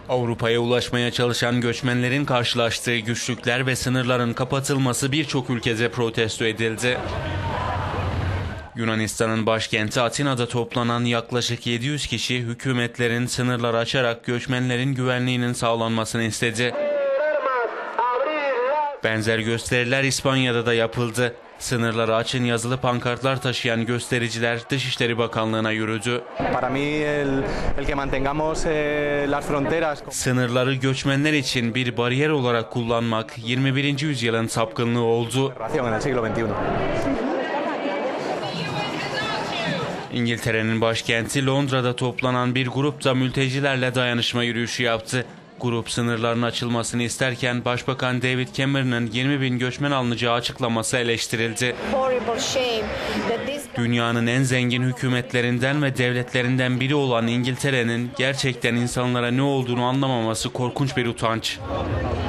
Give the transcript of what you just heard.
Avrupa'ya ulaşmaya çalışan göçmenlerin karşılaştığı güçlükler ve sınırların kapatılması birçok ülkede protesto edildi. Yunanistan'ın başkenti Atina'da toplanan yaklaşık 700 kişi hükümetlerin sınırları açarak göçmenlerin güvenliğinin sağlanmasını istedi. Benzer gösteriler İspanya'da da yapıldı. Sınırları açın yazılı pankartlar taşıyan göstericiler Dışişleri Bakanlığı'na yürüdü. Sınırları göçmenler için bir bariyer olarak kullanmak 21. yüzyılın sapkınlığı oldu. İngiltere'nin başkenti Londra'da toplanan bir grup da mültecilerle dayanışma yürüyüşü yaptı. Grup sınırların açılmasını isterken Başbakan David Cameron'ın 20.000 göçmen alınacağı açıklaması eleştirildi. Dünyanın en zengin hükümetlerinden ve devletlerinden biri olan İngiltere'nin gerçekten insanlara ne olduğunu anlamaması korkunç bir utanç.